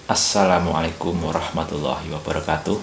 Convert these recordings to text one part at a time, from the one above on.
Assalamualaikum warahmatullahi wabarakatuh.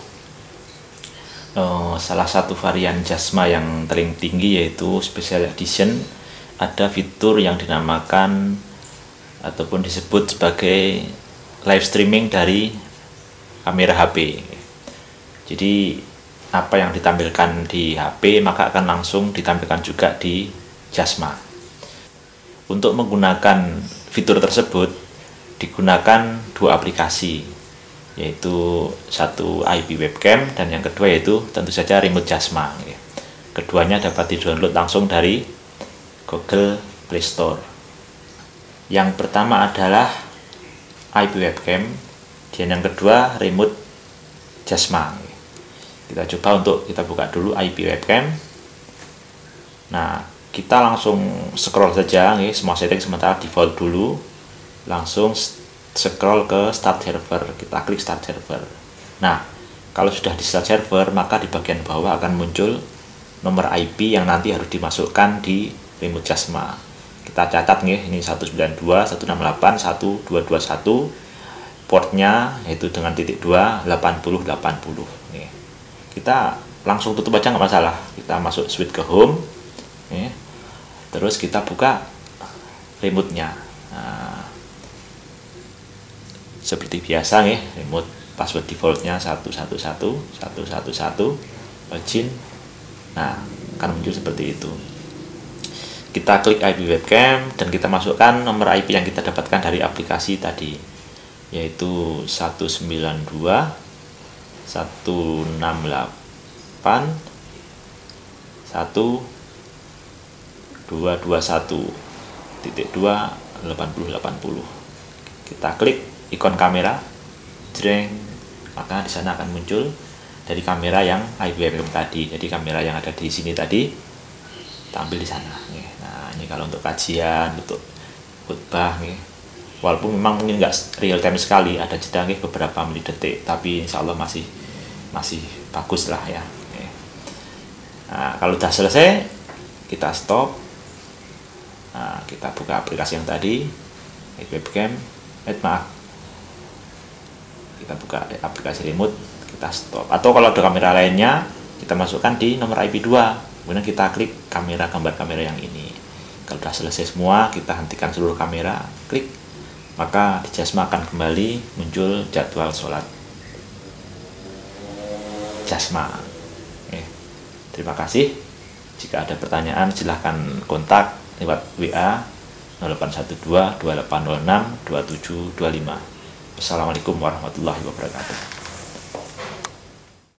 Salah satu varian Jasma yang paling tinggi yaitu Special Edition, ada fitur yang dinamakan ataupun disebut sebagai live streaming dari kamera HP. Jadi apa yang ditampilkan di HP maka akan langsung ditampilkan juga di Jasma. Untuk menggunakan fitur tersebut digunakan dua aplikasi, yaitu satu IP webcam dan yang kedua yaitu tentu saja remote Jasma. Keduanya dapat di-download langsung dari Google Play Store. Yang pertama adalah IP webcam dan yang kedua remote Jasma. Kita coba untuk kita buka dulu IP webcam. Nah, kita langsung scroll saja, semua setting sementara default dulu. Langsung scroll ke start server, kita klik start server. Nah, kalau sudah di start server maka di bagian bawah akan muncul nomor IP yang nanti harus dimasukkan di remote Jasma. Kita catat nih, ini 192.168.1.221, portnya yaitu dengan titik 2 8080. Nih, kita langsung tutup aja nggak masalah. Kita masuk switch ke home, terus kita buka remote-nya. Nah, seperti biasa nih, remote password defaultnya 111.111 login. Nah, akan muncul seperti itu. Kita klik IP webcam dan kita masukkan nomor IP yang kita dapatkan dari aplikasi tadi, yaitu 192.168.2.80. Kita klik ikon kamera, jreng, maka di sana akan muncul dari kamera yang IP webcam tadi. Jadi kamera yang ada di sini tadi tampil di sana. Nah, ini kalau untuk kajian, untuk khutbah, walaupun memang mungkin nggak real time sekali, ada jeda beberapa menit detik, tapi insya Allah masih bagus lah ya. Nah, kalau sudah selesai, kita stop. Nah, kita buka aplikasi yang tadi, webcam. Kita buka aplikasi remote, kita stop. Atau kalau ada kamera lainnya, kita masukkan di nomor IP 2. Kemudian kita klik kamera, gambar kamera yang ini. Kalau sudah selesai semua, kita hentikan seluruh kamera, klik, maka di Jasma akan kembali muncul jadwal sholat Jasma. Terima kasih. Jika ada pertanyaan silahkan kontak lewat WA 0812 2806 2725. Assalamualaikum warahmatullahi wabarakatuh.